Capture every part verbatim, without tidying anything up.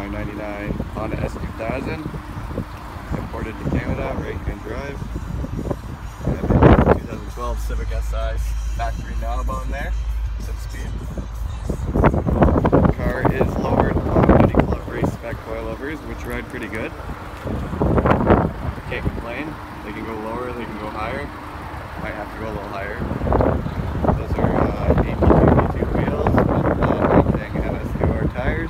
my ninety-nine Honda S two thousand, imported to Canada, right-hand drive. I have a twenty twelve Civic S I factory knob on there, six speed. The car is lowered on Muddy Club race spec coilovers, which ride pretty good. Can't complain. They can go lower, they can go higher. Might have to go a little higher. Those are uh, A P two wheels with uh, M S two R tires.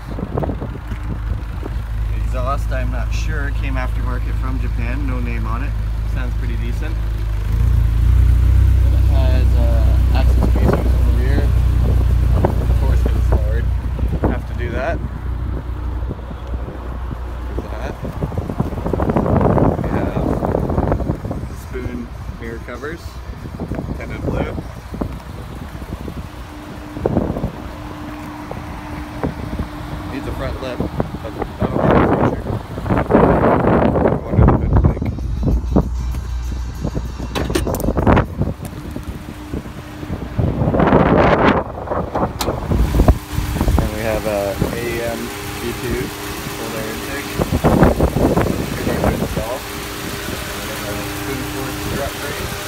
The exhaust, I'm not sure, came aftermarket from Japan, no name on it. Sounds pretty decent. It has uh, access spacers in the rear. Of course, because it's lowered. Have to do that. There's that. We have spoon mirror covers, tinted blue. Needs a front lip, but that'll be in the future. I wonder the hood's like. And we have a A M B two full air intake. Pretty hard to install. And then a spoon forward strut brace.